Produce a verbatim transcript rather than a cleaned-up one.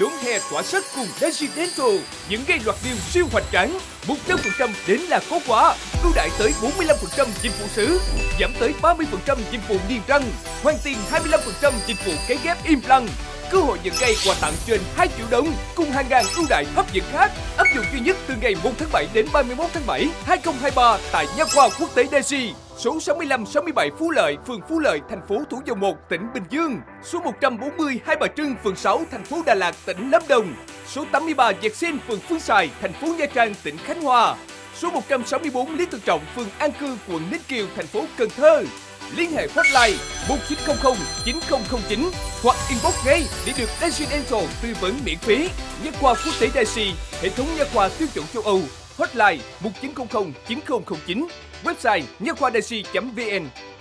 đón hè tỏa sắc cùng Daisy Dental. Những gây loạt điều siêu hoành tráng, một trăm phần trăm đến là có quả. Ưu đãi tới bốn mươi lăm phần trăm dịch vụ sứ, giảm tới ba mươi phần trăm dịch vụ niềng răng, hoàn tiền hai mươi lăm phần trăm dịch vụ cấy ghép implant. Cơ hội nhận cây quà tặng trên hai triệu đồng cùng hàng ngàn ưu đãi hấp dẫn khác. Áp dụng duy nhất từ ngày một tháng bảy đến ba mươi mốt tháng bảy năm hai nghìn không trăm hai mươi ba tại Nha khoa Quốc tế Daisy, số sáu mươi lăm sáu mươi bảy Phú Lợi, phường Phú Lợi, thành phố Thủ Dầu Một, tỉnh Bình Dương, số một trăm bốn mươi Hai Bà Trưng, phường sáu, thành phố Đà Lạt, tỉnh Lâm Đồng, số tám mươi ba Dẹt Sen, phường Phương Xài, thành phố Nha Trang, tỉnh Khánh Hòa, số một trăm sáu mươi bốn Lý Tự Trọng, phường An Cư, quận Ninh Kiều, thành phố Cần Thơ. Liên hệ hotline một chín không không chín không không chín hoặc inbox ngay để được Daisy Dental tư vấn miễn phí. Nha khoa Quốc tế Daisy, hệ thống nha khoa tiêu chuẩn châu Âu. Hotline một chín không không chín không không chín, website nha khoa daisy chấm vn.